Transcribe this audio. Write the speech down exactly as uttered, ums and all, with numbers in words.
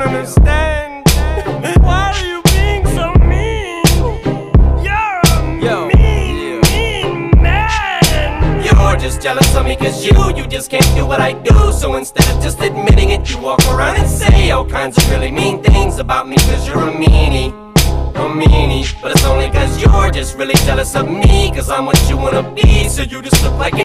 understand. Why are you being so mean? You're a Yo, mean, yeah. mean man. You're just jealous of me cause you, you just can't do what I do. So instead of just admitting it, you walk around and say all kinds of really mean things about me cause you're a meanie, a meanie. But it's only cause you're just really jealous of me cause I'm what you wanna be. So you just look like